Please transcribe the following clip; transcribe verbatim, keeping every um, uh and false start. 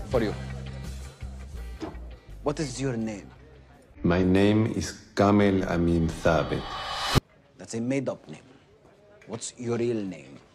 for you. What is your name? My name is Camel Amin Taabet. That's a made-up name. What's your real name?